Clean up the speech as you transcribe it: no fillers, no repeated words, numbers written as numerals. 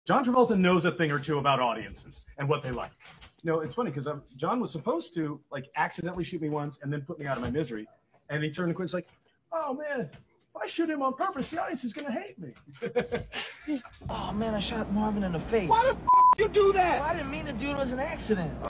John Travolta knows a thing or two about audiences and what they like. You know, it's funny because John was supposed to like accidentally shoot me once and then put me out of my misery, and he turned to Quinn's like, "Oh man, if I shoot him on purpose, the audience is gonna hate me." Oh man, I shot Marvin in the face. Why the f you do that? Well, I didn't mean to do it. It was an accident.